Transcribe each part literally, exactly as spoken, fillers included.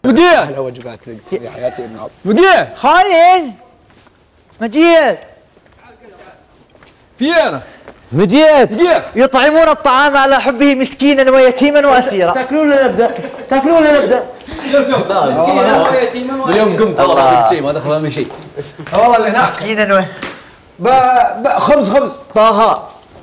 بقيه احلى وجبات ذقت في حياتي النهارده. بقيه خالد مجيد فينا مجيد بقيه يطعمون الطعام على حبه مسكينا ويتيما واسيرا. تاكلون ولا نبدا؟ تاكلون ولا نبدا؟ شوف شوف مسكينا ويتيما اليوم قمت والله ما قلت شيء ما دخل من شيء والله اللي هناك مسكينا و... ب... ب... خبز خبز طه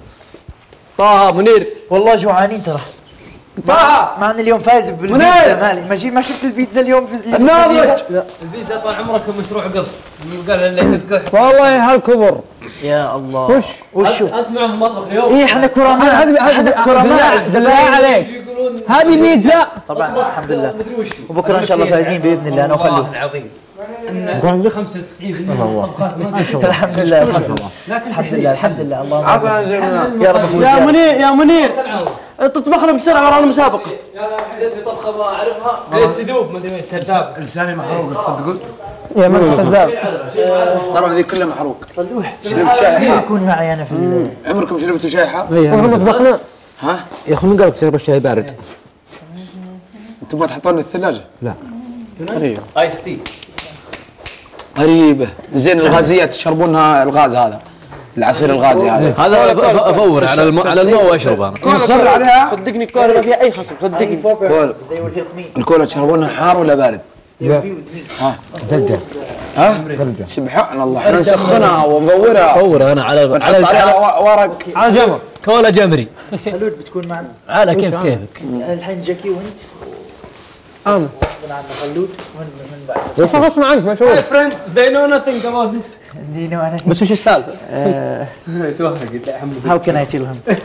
طه منير والله جوعانين ترى. طه مع ان اليوم فايز بالبيتزا مالي ماشي ما شفت البيتزا اليوم في الناضج. البيتزا طال عمرك مشروع قص قال اللي والله هالكبر يا الله. وش وشو انت معهم في المطبخ اليوم؟ ايه احنا كرماء هذه هذه كرماء بالله الزبائن عليك هذه بيتزا طبعا الحمد لله. وبكره ان شاء الله فايزين باذن الله انا وخلود. العظيم ان خمسة وتسعين بالمئة من الطبخات ما الحمد لله الحمد لله الحمد لله اللهم عافية يا رب فوز يا منير يا منير تطبخ لنا بسرعه ورانا مسابقه. يا لا حدثني طبخه ما اعرفها بيت سدوب ما ادري وين كذاب لساني محروق تصدقون؟ يا من كذاب ترى هذه كلها محروق. صلوح شربت شاي حار. يكون معي انا في عمركم شربتوا شاي حار؟ مطبخنا ها؟ يا اخي من قالك تشرب الشاي بارد؟ انتم ما تحطون الثلاجة؟ لا غريبة ايس تي غريبة. زين الغازيات يشربونها الغاز هذا العصير الغازي هذا هذا افور على الماء على الماء واشرب انا يصر عليها. صدقني كولا ما فيها اي خصم صدقني. كولا الكولا تشربونها حار ولا بارد؟ ها بردة ها؟ سبحان الله احنا نسخنها ونقورها افور انا على ونحط على عليها ورق على جمر كولا جمري خلود بتكون معنا. على كيف كيفك الحين جاكي وانت انا غصبا عنا خلود من من بعد. بس غصب عنك ما شوف friend they know nothing about this. دينو انا بس وش السالفه؟ توهق لا حمد. هاو كان اي تيل هيم.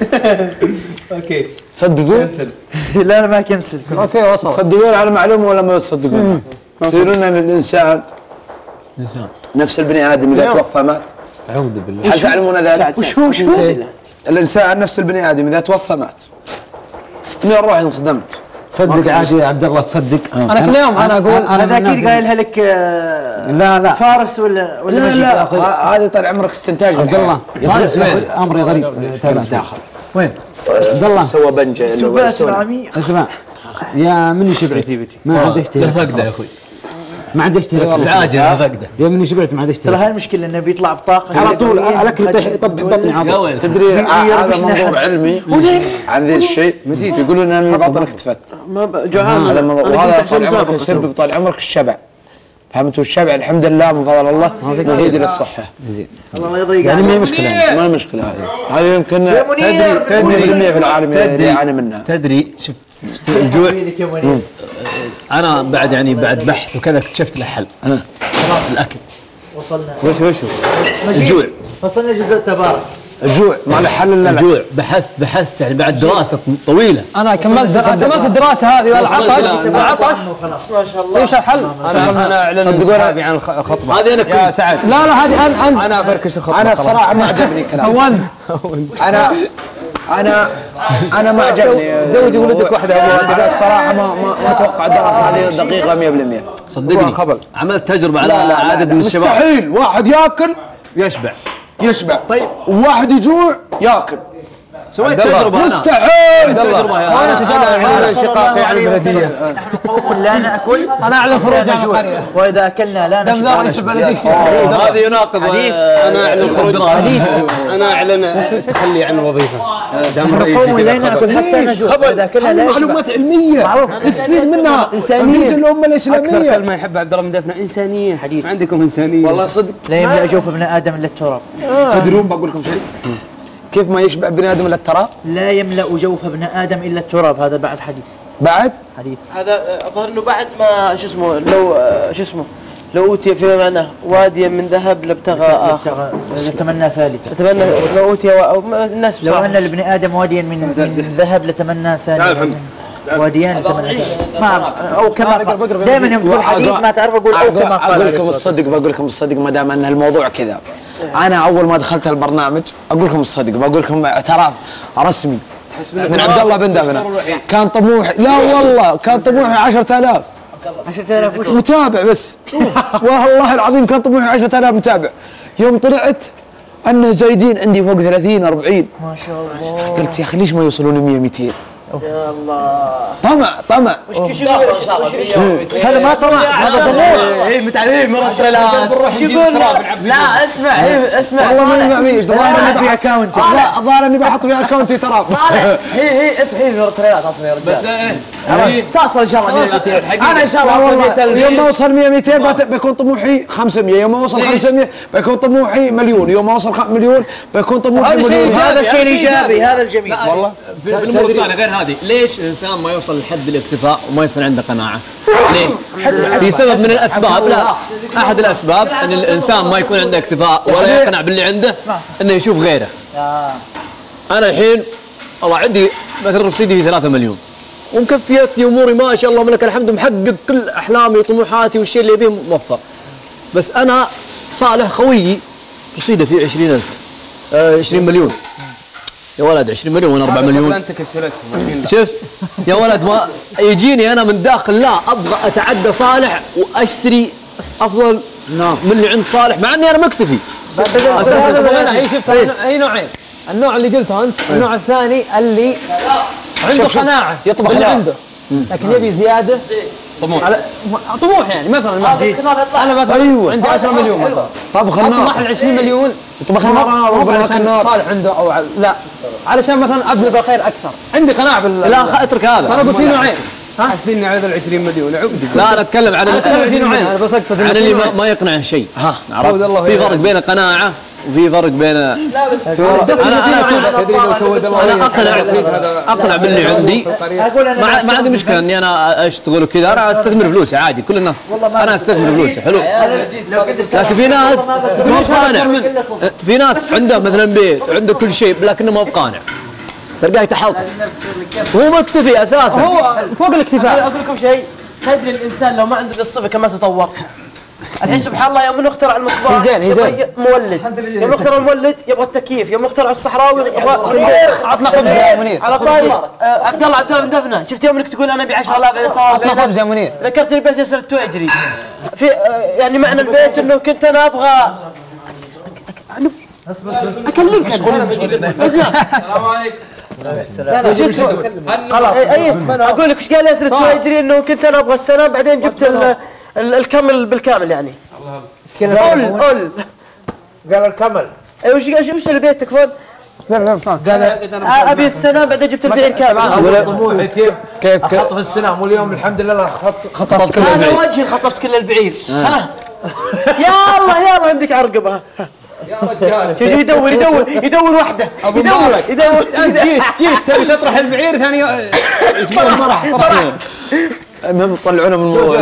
اوكي تصدقون؟ لا لا ما كنسل. اوكي وصل تصدقون على معلومه ولا ما تصدقون؟ يقولون ان الانسان انسان نفس البني ادم اذا توفى مات. اعوذ بالله هل تعلمون ذلك؟ وش هو شو؟ الانسان نفس البني ادم اذا توفى مات. اني اروح انصدمت. صدق عادي يا عبد الله تصدق انا كل يوم انا اقول هذا اكيد قايلها لك آه، لا لا فارس ولا ولا لا مجيد؟ لا ه- هذه طال عمرك استنتاج عبد الله فارس وين؟ امري غريب داخل وين؟ عبد الله. سوى بنجه سبات العميق. اسمع يا مني شبعت ما عاد له اشتري فقده يا اخوي ما عاد اشتري عاجل فقده يا مني شبعت ما عاد ترى اشتري هاي المشكله انه بيطلع بطاقه على طول الاكل يطبق بطني على يا طول ويل تدري ع- هذا يربشنا منظور حد. علمي عن ذي الشيء يقولون ان بطنك تفت. ما ب- جوعان هذا منظور أنا وهذا كنت أحسن طال عمرك مسابقة. يسبب طال عمرك الشبع. فهمتوا الشبع الحمد لله من فضل الله مفيد للصحه. زين الله يضيق يعني ما هي عليك. مشكله يعني. ما المشكله هذه هذه يمكن يا منير، تدري منير. بالمية في العالم تدري يعاني منها. تدري شفت الجوع ويلك يا منير. انا بعد يعني بعد بحث وكذا اكتشفت له حل الاكل وصلنا وش وش مجيد. الجوع وصلنا جزء التبارك. الجوع ما له حل الا الجوع بحثت بحثت يعني بعد دراسه طويله انا كملت كملت الدراسه هذه والعطش العطش ما شاء الله. ايش الحل؟ انا انا اعلن انسحابي عن الخ- الخطبه. هذه انا يا كنت سعد لا لا هذه انا انا انا بركش الخطبه. انا الصراحه ما عجبني كلامك. هون انا انا انا ما عجبني. زوجي ولدك واحده ابوها. انا الصراحه ما ما ما اتوقع الدراسه هذه دقيقه مية بالمية. صدقني خبل. عملت تجربه على لا لا عدد لا من الشباب مستحيل واحد ياكل يشبع يشبع. طيب وواحد يجوع ياكل. سويت عبد الله. تجربه انا مستحيل. تجربه يا انا انا انا شقاقي عن البلديه. نحن قوم لا ناكل انا اعلن خروج لا عن نجوع القريه واذا اكلنا لا دم ذا نشبع. رئيس البلديه هذا يناقض حديث. انا اعلن خروج انا اعلن تخلي عن الوظيفه. دام نحن رئيسي قوم لا كذا خبر. ناكل حتى نجوع واذا اكلنا لا نشبع. معلومات علميه معروف. نستفيد منها إنسانية. الامه اكثر الاسلاميه. كلمه يحبها عبد الله من دفنه انسانيه. حديث. ما عندكم انسانيه والله صدق. لا يملا جوف ابن ادم الا التراب. تدرون بقول لكم شيء كيف ما يشبع بني ادم الا التراب لا يملا جوف ابن ادم الا التراب. هذا بعد حديث بعد. حديث هذا الظاهر انه بعد ما شو اسمه لو شو اسمه لو اوتي فيما معناه واديا من ذهب لابتغى اخر. نتمنى ثالثا. اتمنى لو اوتي و... أو ما- الناس لو بصراحة. ان لابن ادم واديا من من ذهب لتمنى ثانيا. واديان لتمنى ثالثا. ما او كما دائما يوم تقول حديث ما تعرف اقول او كما قال. اقول لكم الصدق بقول لكم الصدق ما دام ان الموضوع كذا. انا اول ما دخلت البرنامج اقول لكم الصدق بقول لكم اعتراف رسمي من عبد الله بن دفنه. كان طموحي لا والله كان طموحي عشرة آلاف عشرة آلاف وش؟ متابع بس. والله العظيم كان طموحي عشرة آلاف متابع. يوم طلعت انه زايدين عندي فوق ثلاثين أربعين ما شاء الله. قلت يا اخي ليش ما يوصلون مية مئتين يا الله طمع طمع هذا ما طمع هذا طموح. اي متعلمين مرسلات شو يقول لا اسمع اسمع والله ما معميش الظاهر انه في اكونت الظاهر اني بحط في اكونتي ترى صالح هي هي اسمع هي مرسلات اصلا يا رجال تصل ان شاء الله مية مئتين انا ان شاء الله اوصل مئتين يوم ما اوصل مئة مئتين بيكون طموحي خمسمئة يوم ما اوصل خمسمئة بيكون طموحي مليون يوم ما اوصل مليون بيكون طموحي مليون هذا الشيء الايجابي هذا الجميل والله في الامور الثانيه غير هذه ليش الانسان ما يوصل لحد الاكتفاء وما يصير عنده قناعه؟ ليه؟ في سبب من الاسباب لا احد الاسباب ان الانسان ما يكون عنده اكتفاء ولا يقنع باللي عنده انه يشوف غيره. انا الحين والله عندي مثلا رصيدي في ثلاثة مليون ومكفيتني اموري ما شاء الله ولك الحمد محقق كل احلامي وطموحاتي والشيء اللي يبيه موفر. بس انا صالح خويي رصيده فيه عشرين ألف آه عشرين مليون يا ولد عشرين مليون وانا أربعة مليون شفت يا ولد ما يجيني انا من داخل لا ابغى اتعدى صالح واشتري افضل من اللي عند صالح مع اني انا مكتفي اساسا هي شفت هي نوعين النوع اللي قلته انت النوع الثاني اللي عنده قناعه يطبخ اللي عنده لكن يبي زياده طموح على طموح يعني مثلا انا مثلا أيوة. عندي عشرة مليون مثلا طبخ النار اطمح ل عشرين مليون طبخ النار ربنا النار صالح عنده او لا علشان مثلا ابذل الخير اكثر عندي قناعه بال لا اترك هذا انا قلت في نوعين حاسس اني على ال عشرين مليون عقد لا انا اتكلم عن في نوعين انا بس اقصد عن اللي ما, ما يقنع شيء ها في فرق بين قناعه وفي فرق بين لا بس انا انا تدري لو سود الله انا اقنع اقنع باللي عندي ما ما عندي مشكله اني انا اشتغل وكذا انا استثمر فلوسي عادي كل الناس انا استثمر فلوسي حلو لكن في ناس مو قانع في ناس عنده مثلا بيت عنده كل شيء لكنه ما هو قانع تلقاه يتحلطم هو مكتفي اساسا هو فوق الاكتفاء. اقول لكم شيء تدري الانسان لو ما عنده ذي الصفه كما تطور الحين سبحان الله يوم انه اخترع المصباح زين زين مولد يوم اخترع المولد يبغى التكييف يوم اخترع الصحراوي يبغى عطنا خبز يا منير على طاري عبد الله عبد الله بن دفنه شفت يوم انك تقول انا ابي عشرة آلاف بعدين صار عطنا خبز يا منير ذكرتني بيت ياسر التويجري في يعني معنى البيت انه كنت انا ابغى اكلمك اسمع السلام عليكم خلاص اقول لك ايش قال ياسر التويجري انه كنت انا ابغى السنه بعدين جبت الكمل بالكامل يعني قول قول قال الكمل اي وش قال وش اللي بيتك فون قال ابي السنه بعدين جبت البعير كامل طموحي كيف كيف اخطف السنه واليوم الحمد لله خطفت كل البعير انا وجهي خطفت كل البعير ها يلا يلا عندك عرقبه يا رجال شوف يدور يدور يدور وحده يدور يدور جيت جيت تبي تطرح البعير ثاني اسمه طرح المهم طلعونا من الموضوع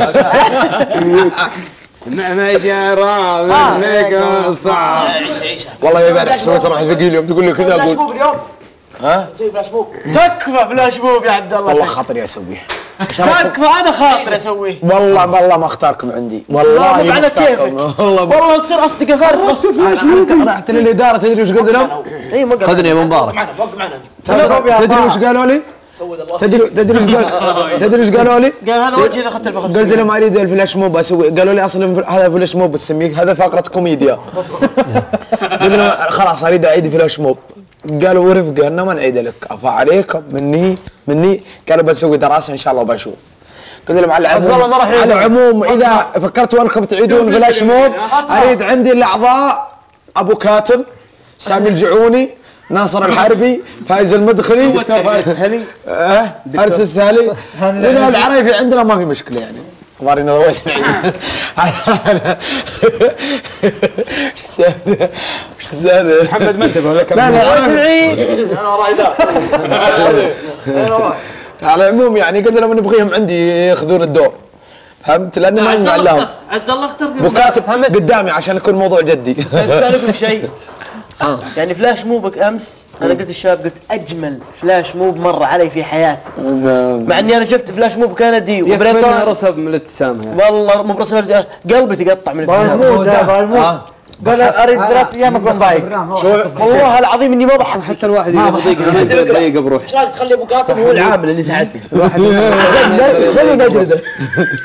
ما جرى منك صعب والله يا امبارح سويت روحي ثقيل يوم تقول لي كذا اقول اليوم ها سوي فلاش موب تكفى فلاش موب يا عبد الله والله خاطري اسويه تكفى هذا خاطر اسويه والله والله ما اختاركم عندي والله على كيفك والله والله تصير اصدقاء فارس رحت للاداره تدري وش قلت لهم؟ اي ما خذني يا ابو مبارك تدري وش قالوا لي؟ تدري تدري وش قال تدري وش قالوا لي؟ قال هذا وجهي اذا اخذت الفخذ قلت لهم اريد الفلاش موب اسوي قالوا لي اصلا هذا فلاش موب تسميه هذا فقره كوميديا قلت لهم خلاص اريد اعيد فلاش موب قالوا ورفقه انه ما نعيد لك عفا عليكم مني مني قالوا بسوي دراسه ان شاء الله وبشوف قلت لهم على العموم على العموم اذا فكرتوا انكم تعيدون فلاش موب اريد عندي الاعضاء ابو كاتم سامي الجعوني ناصر الحربي فايز المدخلي فارس السهلي اه فارس السهلي واذا العرايفي عندنا ما في مشكله يعني ضارينا ضويت ايش الزهد ايش الزهد محمد منتبه ولا لا لا انا وراي ذا انا وراي على العموم يعني قلت لهم نبغيهم عندي ياخذون الدور فهمت لاني ما ينفع لهم عز الله اخترت مكاتب قدامي عشان يكون موضوع جدي اسالكم شيء يعني فلاش موبك امس انا قلت الشباب قلت اجمل فلاش موب مر علي في حياتي مع اني انا شفت فلاش موب كندي وبريطانيا رسب من الابتسامه والله مو برسم قلبي تقطع من الابتسامه بالمود بالمود قال اريد ثلاث ايام اكون ضايق والله العظيم اني ما ضحكت حتى الواحد اذا بضيق ضيق بروح ايش رايك تخلي ابو قاسم هو العامل اللي ساعدني خلي نجلده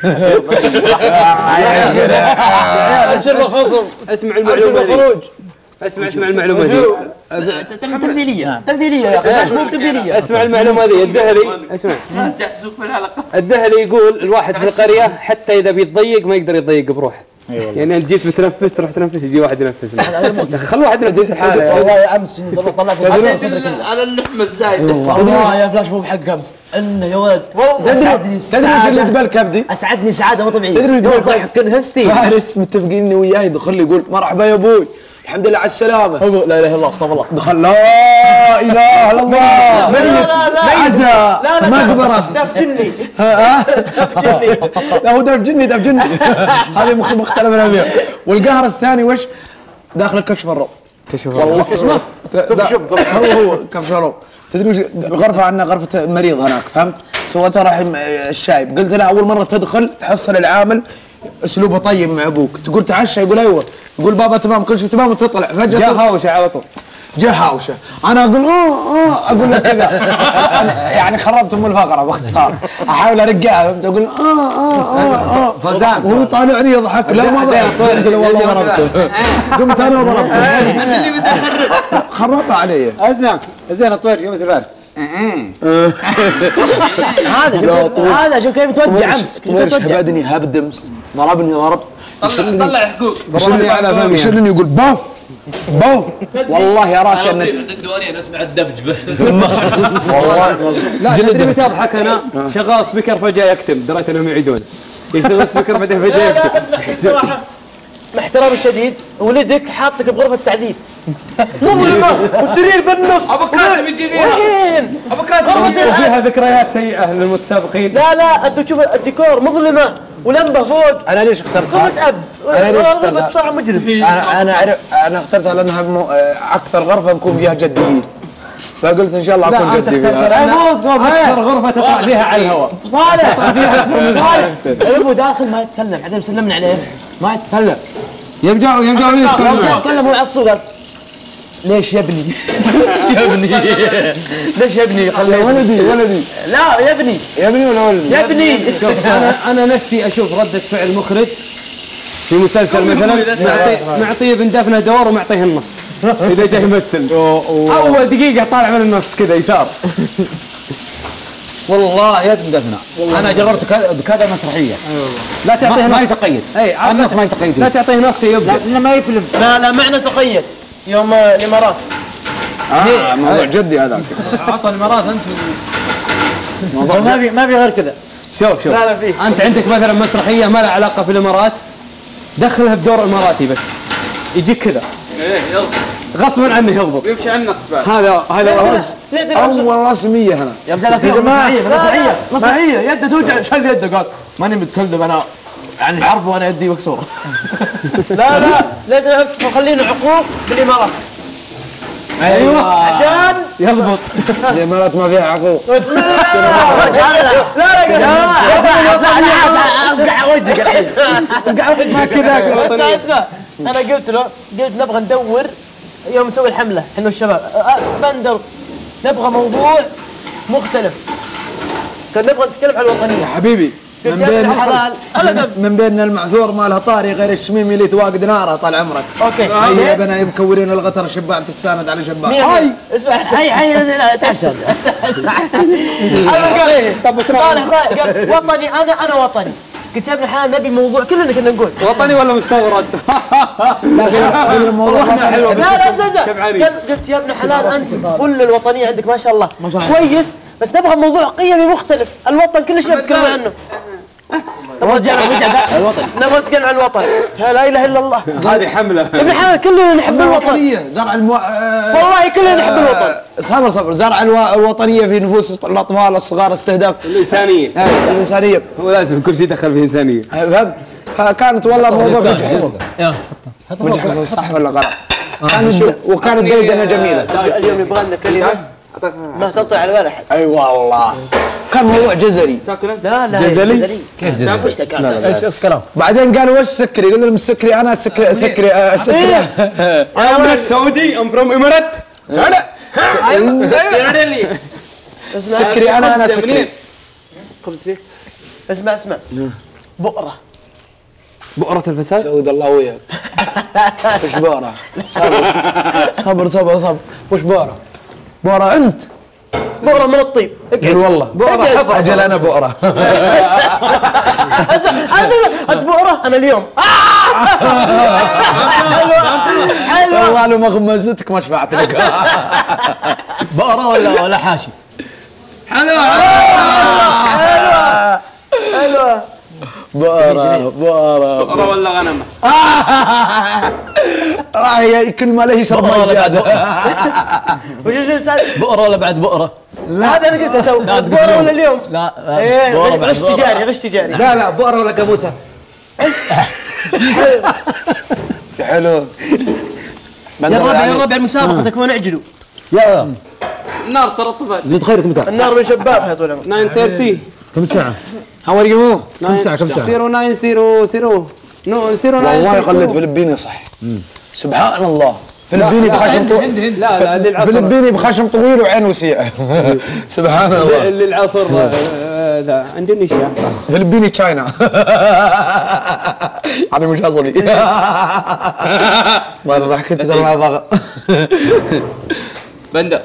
سر الخصم اسمع المعلومه الخروج اسمع اسمع المعلومه دي تمثيليه تمثيليه يا اخي فلاش موب تمثيليه. اسمع المعلومه دي الذهلي اسمع الذهلي يقول الواحد في القريه حتى اذا بيتضيق ما يقدر يتضيق بروحه. يعني انت جيت متنفس تروح تنفس يجي واحد ينفس له. خل واحد ينفس حاله. والله امس طلعت على اللحمه الزايده. والله يا فلاش موب حق امس انه يا ولد تدري تدري ايش اللي تبال كبدي؟ اسعدني سعاده مو طبيعيه. تدري يوم ضحك انهستي. فارس متفقين اني وياه يدخل لي يقول مرحبا يا ابوي الحمد لله على السلامه. لا اله الا الله استغفر الله. دخل لا اله الا الله ميت عزا مقبره دف جني دف جني لا هو دف جني دف جني هذه مختلف الانبياء. والقهر الثاني وش؟ داخل الكشف الروب كشف والله اسمه كشف هو هو كشف الروب. تدري وش الغرفه عندنا غرفه مريض هناك فهمت؟ سويتها رحم الشايب. قلت له اول مره تدخل تحصل العامل اسلوبه طيب مع ابوك تقول تعشى يقول ايوه يقول بابا تمام كل شيء تمام وتطلع فجاه جاء هاوشه على طول جاء هاوشه. انا اقول اه اه اقول له كذا يعني خربت ام الفقره باختصار احاول ارجعها فهمت اقول اه اه اه اه وهو طالعني يضحك لا ما ضحكت والله ضربته قمت انا وضربته خربها علي. ازين زين الطوير شو مثل فارس هذا هذا شوف كيف توجع امس طوير شبدني هبدمس ضربني ضرب طلع حقوق ضربني على فمي يشلني يقول باف باف والله يا راسي انك الديوانيه نسمع الدبج والله لا تدري متى اضحك انا شغال سبيكر فجاه يكتم دريت انهم يعيدون يشتغل سبيكر بعدين فجاه لا لا يكتم. اسمع بصراحه مع احترامي الشديد ولدك حاطك بغرفه تعذيب مظلمه والسرير بالنص ابو كاتب يجي وين ابو كاتب وفيها ذكريات سيئه للمتسابقين. لا لا انت تشوف الديكور مظلمه ولمبه فوق. انا ليش اخترت غرفه اب انا ليش غرفه اخترت بصراحه مجرم. انا انا أعرف انا اخترتها لانها مو... اكثر غرفه نكون فيها جديين فقلت ان شاء الله اكون جدي فيها. اكثر غرفه تطلع فيها على الهواء. صالح صالح ابو داخل ما يتكلم بعدين سلمنا عليه ما يتكلم يرجعوا يرجعوا يتكلموا يتكلم هو يعصب قال ليش يا ابني؟ ليش يا ابني؟ ليش يا ابني؟ خليه ولدي ولدي لا يا ابني يا ابني ولا ولدي؟ يا ابني شوف انا انا نفسي اشوف رده فعل مخرج في مسلسل مثلا معطي معطيه بن دفنه دور ومعطيه النص اذا جاي يمثل اول دقيقه طالع من النص كذا يسار. والله يا بن دفنه انا جربت بكذا مسرحيه لا تعطيه ما نص يتقيد اي النص ما يتقيد لا تعطيه نص يبدا لكنه ما يفلم. لا لا معنى تقيد يوم الامارات اه موضوع جدي هذاك عطى الامارات انت ما في ما في غير كذا. شوف شوف لا لا فيه انت عندك مثلا مسرحيه ما لها علاقه في الامارات دخلها بدور اماراتي بس يجيك كذا غصبا عنه يهضبط يمشي على النص بعد. هذا هذا اول رسميه هنا يا رجال في مسرحيه مسرحيه مسرحيه يده توجع شل يده قال ماني متكلم انا عن الحرب وانا يدي مكسوره. لا لا لا نفسك خلينا عقوق بالامارات ايوه عشان يضبط. الامارات ما فيها عقوق. لا لا ارجع وجهك الحين ارجع وجهك ما كذا اسمع اسمع انا قلت له قلت نبغى ندور يوم نسوي الحمله احنا والشباب بندر نبغى موضوع مختلف كان نبغى نتكلم عن الوطنيه حبيبي من قلت يا بين ابن الحلال من, من بين المعذور ما له طاري غير الشميمي اللي تواقد ناره طال عمرك. اوكي هيا بنا مكورين الغتر شباع تتساند على شباع. هاي اسمع هاي هاي تعال طب صالح صالح قال وطني انا انا وطني قلت يا ابن الحلال نبي موضوع كلنا كنا نقول وطني ولا مستورد؟ الموضوع لا لا زازا قال قلت يا ابن الحلال انت فل الوطنيه عندك ما شاء الله كويس بس نبغى موضوع قيمي مختلف الوطن كل شيء نتكلم عنه. رجع رجع الوطن نبغى نتكلم عن الوطن لا اله الا الله هذه حمله ابن الحلال كلنا نحب الوطن زرع المو... والله كلنا نحب الوطن. صبر صبر زرع الو... الوطنيه في نفوس الاطفال الصغار استهداف الانسانيه الانسانيه هو لازم كل شيء دخل في انسانيه. فهمت؟ كانت والله موضوع مجحف مجحف صح ولا غلط؟ كانت وكانت ديدنه جميله. اليوم يبغى لنا كلمه ما تطلع على بال احد. اي والله كان موضوع جزري. لا لا جزلي كيف جزء ايش ايش كلام؟ بعدين قالوا وش سكري؟ قلنا لهم سكري انا سكري سكري آه سكري امارات سعودي ام فروم امارات لا سكري انا انا سكري خبز فيك اسمع اسمع بؤره بؤرة الفساد. سعود الله وياك. وش بؤرة؟ صبر صبر صبر صبر. وش بؤرة؟ بؤرة أنت. بؤرة من الطيب. قل والله. بؤرة حفرة. أجل أنا بؤرة. أنت بؤرة أنا اليوم. حلوة والله لو ما غمزتك ما شفعت لك. بقرة ولا ولا حاشي؟ حلوة حلوة حلوة. بؤرة بؤرة بؤرة ولا غنمة؟ راهي كل ما له يشرب ماء زيادة. وش اسمه سعد؟ بقرة ولا بعد بؤرة؟ هذا أنا قلته تو. بؤرة ولا اليوم؟ لا إيه بؤرة بعد غش تجاري غش تجاري. لا لا بؤرة ولا قاموسة. حلو. يا الربع يا الربع المسابقة تكون اعجلوا. يلا النار ترى طفت. زد خيرك متى؟ النار من شبابها طول عمرك. تسعة ثلاثين. كم ساعة؟ هاو ار يو؟ كم ساعة كم ساعة؟ صيروا ناين صيروا صيروا نو صيروا ناين. والله قلد فلبيني صح. سبحان الله. فلبيني بخشم طويل. لا لا للعصر. فلبيني بخشم طويل وعين وسيعة. سبحان الله. للعصر لا اندونيسيا. فلبيني تشاينا. أنا مش أصلي. ما راح كنت ترى ما بغى. بندر.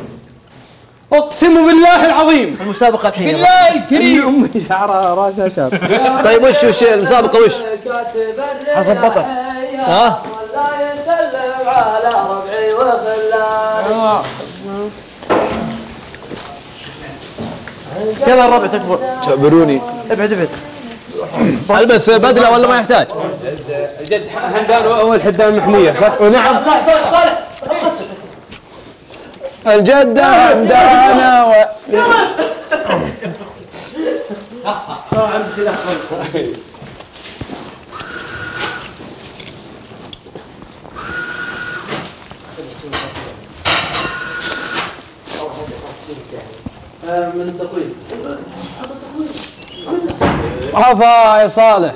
اقسم بالله العظيم. المسابقة الحين. بالله الكريم. امي شعرها راسها شعر. طيب وش وش المسابقة وش؟ حسب بطل. ها؟ والله يسلم على ربعي وخلاني. يلا الربع تكفون. تعبروني. ابعد ابعد. البس بدلة ولا ما يحتاج؟ جد حمدان اول حدان محمية صح؟ ونعم صالح صالح صالح. الجدة همدانة و... من التقويم. عفا يا صالح.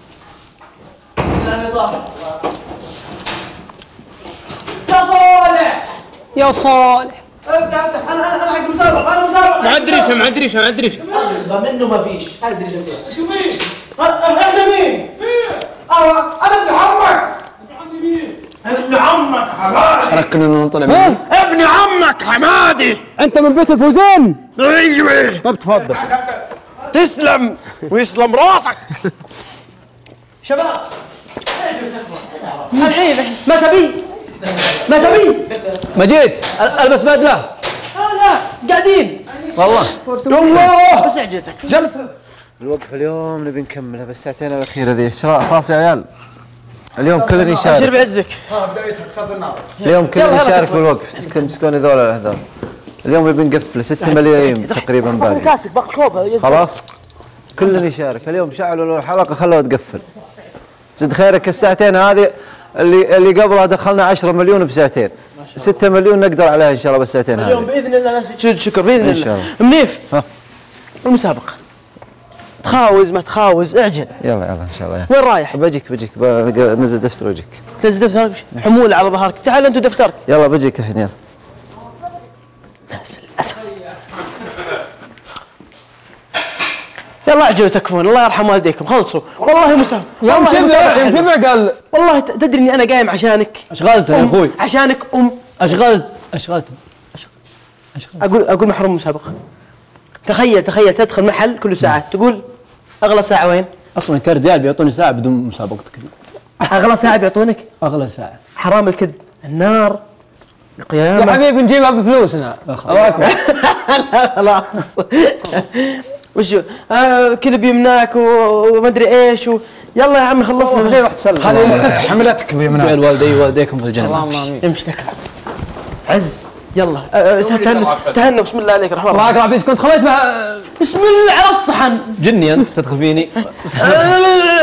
يا صالح. يا صالح. افتح افتح انا انا حق المسابقة انا مسابقة. معد ريشة معد ريشة معد ريشة. منه ما فيش. هذا درجة مين؟ احنا مين؟ مين؟ انا ابن عمك. ابن عمك حمادي. شاركنا نطلع منه. ابن عمك حمادي. انت من بيت الفوزان؟ ايوه. طب تفضل. تسلم ويسلم راسك. شباب الحين ما تبي ما تبي مجيد البس بدلة. لا لا قاعدين والله. الله بس اعجتك جلسة. الوقفة اليوم نبي نكملها بس ساعتين الأخيرة ذي. خلاص يا عيال اليوم كلنا ابشر يشارك. بعزك. اليوم كلنا يشارك بالوقف. تمسكون هذول هذول. اليوم نبي نقفل ستة ملايين تقريبا باقي. كاسك باخذ كوبا. خلاص كلنا يشارك. اليوم شعلوا الحلقة خلوها تقفل. زد خيرك الساعتين هذه اللي اللي قبلها دخلنا عشرة مليون بساعتين. ستة مليون نقدر عليها ان شاء الله بالساعتين هذه. اليوم باذن الله ناس تشد شكر باذن إن شاء الله. منيف ها المسابقة تخاوز ما تخاوز اعجل. يلا يلا ان شاء الله. وين رايح؟ بجيك بجيك بنزل دفتر وجهك. تنزل دفترك حمولة على ظهرك. تعال انت دفترك. يلا بجيك الحين يلا. ناس للاسف. يلا اعجلوا تكفون الله يرحم والديكم خلصوا والله مسابقة. يوم شبع يوم شبع قال والله تدري اني انا قايم عشانك. اشغلت يا اخوي. عشانك ام. اشغلت اشغلت اقول اقول محروم مسابقة. تخيل تخيل تدخل محل كل ساعات تقول اغلى ساعة وين؟ اصلا كرجال بيعطوني ساعة بدون مسابقتك. اغلى ساعة بيعطونك؟ اغلى ساعة. حرام الكذب. النار القيامة يا حبيبي نجيبها بفلوسنا. الله اكبر. لا خلاص. وشو آه كذب يمناك وما ادري ايش و... يلا يا عمي خلصنا من غير واحد سلم. هذه حملتك بيمناك. جعل والدي والديكم في الجنة. اللهم امين. امشي تكفى. عز يلا آه تهنوا تهنوا بسم الله عليك الرحمن الله الرحيم. يكرم فيك كنت خليت مع بسم الله على الصحن. جني انت تدخل فيني. آه